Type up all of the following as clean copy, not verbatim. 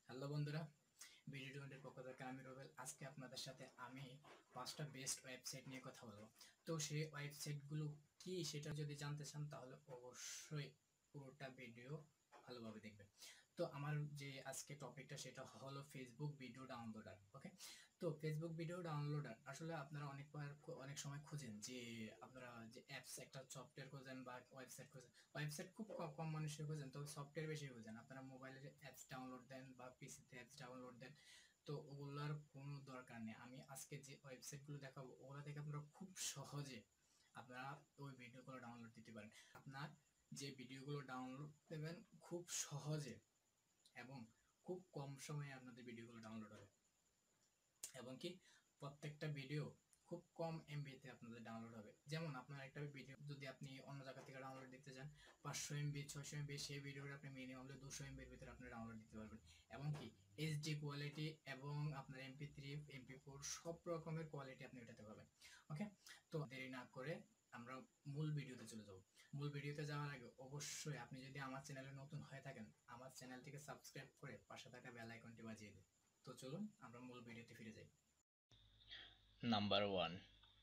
Hello বন্ধুরা, video টোয়েন্টির পক্ষ থেকে আমি রুবেল। আজকে আপনাদের সাথে আমি 5টা বেস্ট ওয়েবসাইট নিয়ে কথা বলবো। তো সেই ওয়েবসাইটগুলো কি সেটা যদি জানতে চান তাহলে অবশ্যই পুরোটা ভিডিও ভালোভাবে দেখবেন। তো আমার যে আজকে টপিকটা সেটা হলো ফেসবুক ভিডিও ডাউনলোডার। ওকে, তো ফেসবুক ভিডিও ডাউনলোডার আসলে আপনারা অনেক সময় খুঁজেন যে আপনারা যে অ্যাপস একটা সফটওয়্যার খোঁজেন বা ওয়েবসাইট খোঁজেন। ওয়েবসাইট খুব কম মানুষের খোঁজেন, তবে সফটওয়্যার বেশি খোঁজেন। আপনারা মোবাইলের অ্যাপস ডাউনলোড দেন বা পিসিতে অ্যাপস ডাউনলোড দেন, তো ওগুলার কোনো দরকার নেই। আমি আজকে যে ওয়েবসাইটগুলো দেখাবো ওগুলা থেকে আপনারা খুব সহজে আপনারা ওই ভিডিওগুলো ডাউনলোড দিতে পারেন। আপনার যে ভিডিওগুলো ডাউনলোড দেবেন খুব সহজে এবং খুব কম সময়ে আপনাদের ভিডিওগুলো ডাউনলোড হবে, এবং কি প্রত্যেকটা ভিডিও খুব কম এমবিতে আপনাদের ডাউনলোড হবে। যেমন আপনার একটা ভিডিও যদি আপনি অন্য জায়গা থেকে ডাউনলোড দিতে চান 500 এমবি 600 এমবি, সেই ভিডিওটা আপনি মিনিমাম 200 এমবির ভিতরে আপনি ডাউনলোড দিতে পারবেন। এবং কি এইচডি কোয়ালিটি এবং আপনার এমপি3 এমপি4 সব রকমের কোয়ালিটি আপনি ওটাতে পাবেন। ওকে, তো দেরি না করে আমরা মূল ভিডিওতে চলে যাব। মূল ভিডিওতে যাওয়ার আগে অবশ্যই আপনি যদি আমার চ্যানেলে নতুন হয়ে থাকেন আমার চ্যানেলটিকে সাবস্ক্রাইব করে পাশে থাকা বেল আইকনটি বাজিয়ে দিন। তো চলুন আমরা মূল ভিডিওতে ফিরে যাই। নাম্বার 1।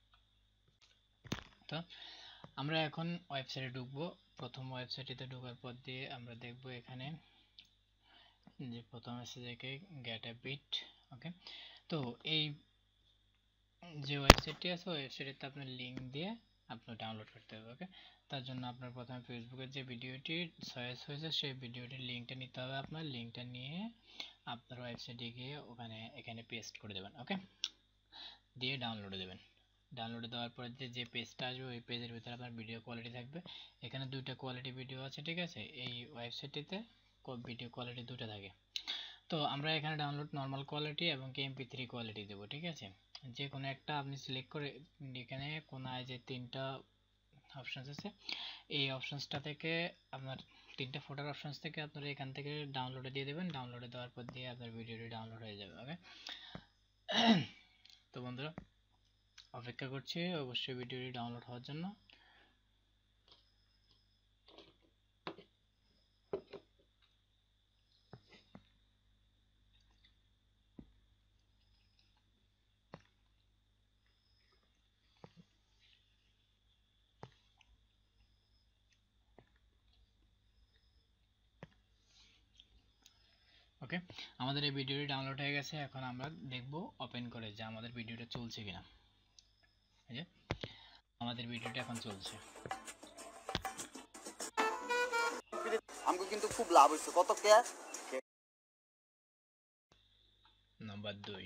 তো আমরা এখন ওয়েবসাইটে ঢুকবো। প্রথম ওয়েবসাইটে ঢোকার পর দিয়ে আমরা দেখব এখানে যে প্রথম আছে দেখে গেট আ বিট। ওকে, তো এই যে ওয়েবসাইটটি আছে ওয়েবসাইটে আপনার লিঙ্ক দিয়ে আপনি ডাউনলোড করতে হবে। ওকে, তার জন্য আপনার প্রথমে ফেসবুকের যে ভিডিওটি চয়েস হয়েছে সেই ভিডিওটির লিঙ্কটা নিতে হবে। আপনার লিঙ্কটা নিয়ে আপনার ওয়েবসাইটে গিয়ে এখানে পেস্ট করে দেবেন। ওকে, দিয়ে ডাউনলোডে দেবেন। ডাউনলোডে দেওয়ার পরে যে পেজটা আসবে ওই পেজের ভিতরে আপনার ভিডিও কোয়ালিটি থাকবে। এখানে দুইটা কোয়ালিটি ভিডিও আছে, ঠিক আছে। এই ওয়েবসাইটটিতে ভিডিও কোয়ালিটি দুটো থাকে। তো আমরা এখানে ডাউনলোড নর্মাল কোয়ালিটি এবং এমপি3 কোয়ালিটি দেবো, ঠিক আছে। যে কোনো একটা আপনি সিলেক্ট করে এখানে কোনায় যে তিনটা অপশানস আছে এই অপশানসটা থেকে আপনার তিনটা ফটোর অপশানস থেকে আপনারা এখান থেকে ডাউনলোডে দিয়ে দেবেন। ডাউনলোডে দেওয়ার পর দিয়ে আপনার ভিডিওটি ডাউনলোড হয়ে যাবে। ওকে, তো বন্ধুরা অপেক্ষা করছি অবশ্যই ভিডিওটি ডাউনলোড হওয়ার জন্য। ওকে, আমাদের এই ভিডিওটি ডাউনলোড হয়ে গেছে। এখন আমরা দেখব ওপেন করে যে আমাদের ভিডিওটা চলছে কিনা। এই যে আমাদের ভিডিওটা এখন চলছে। আমাকে কিন্তু খুব লাভ হইছে। কত কে? নাম্বার 2।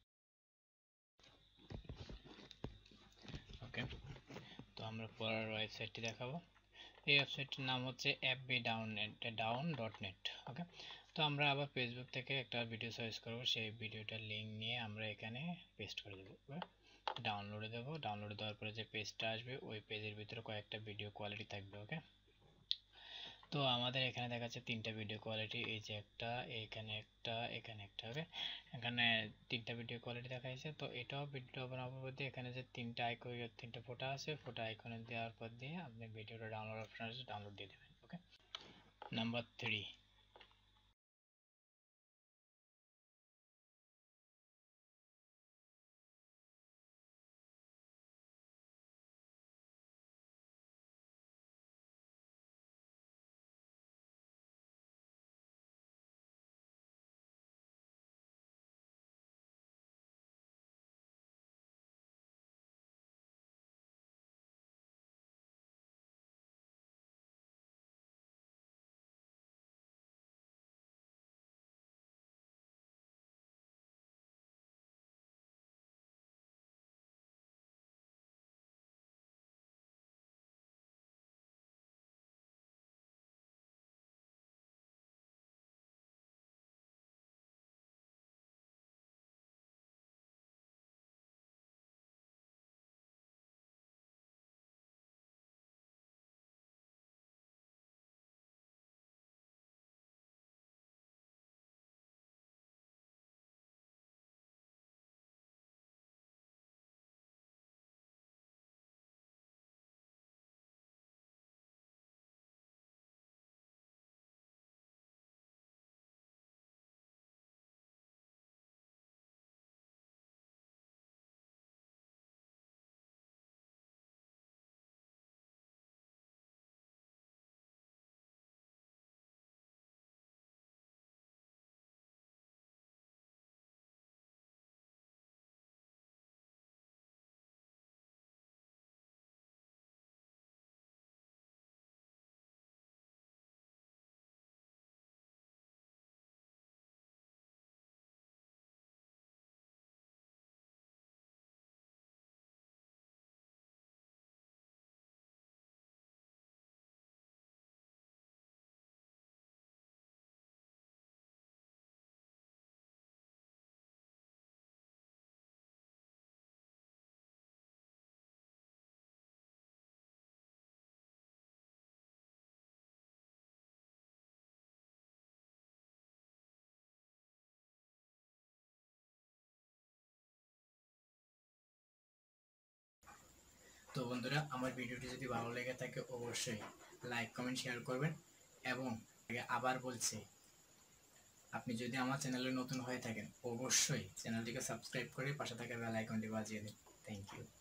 ওকে, তো আমরা পরের ওয়েবসাইটটি দেখাবো। এই ওয়েবসাইটটির নাম হচ্ছে fbdown.net। ওকে, তো আমরা আবার ফেসবুক থেকে একটা ভিডিও সার্চ করব, সেই ভিডিওটার লিঙ্ক নিয়ে আমরা এখানে পেস্ট করে দেবো। ডাউনলোডে দেবো। ডাউনলোডে দেওয়ার পরে যে পেজটা আসবে ওই পেজের ভিতরে কয়েকটা ভিডিও কোয়ালিটি থাকবে। ওকে, তো আমাদের এখানে দেখাচ্ছে তিনটা ভিডিও কোয়ালিটি, এই যে একটা, এখানে একটা, এখানে একটা। ওকে, এখানে তিনটা ভিডিও কোয়ালিটি দেখাইছে। তো এটাও ভিডিও বানানোর পর দিয়ে এখানে যে তিনটা আইকন, তিনটা ফটো আছে, ফটো আইকনে দেওয়ার পর দিয়ে আপনি ভিডিওটা ডাউনলোড অপশন আছে, ডাউনলোড দিয়ে দেবেন। Okay, number 3। তো বন্ধুরা, আমার ভিডিওটি যদি ভালো লেগে থাকে অবশ্যই লাইক কমেন্ট শেয়ার করবেন। এবং আবার বলছি, আপনি যদি আমার চ্যানেলে নতুন হয়ে থাকেন অবশ্যই চ্যানেলটিকে সাবস্ক্রাইব করে পাশে থাকা বেল আইকনটি বাজিয়ে দিন। Thank you.